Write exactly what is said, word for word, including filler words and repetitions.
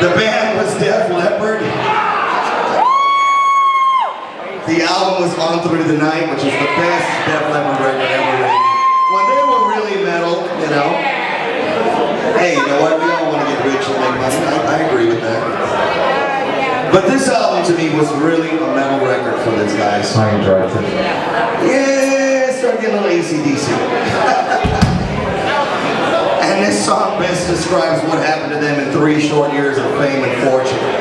The band was Def Leppard. The album was On Through the Night, which is the best Def Leppard record ever written. When they were really metal, you know. Hey, you know what? We all want to get rich and make money. I, I agree with that. But this album to me was really a metal record for these guys. I enjoyed it. Yeah, start getting a little A C D C. And this song best describes what happened to them in three short years of fame and fortune.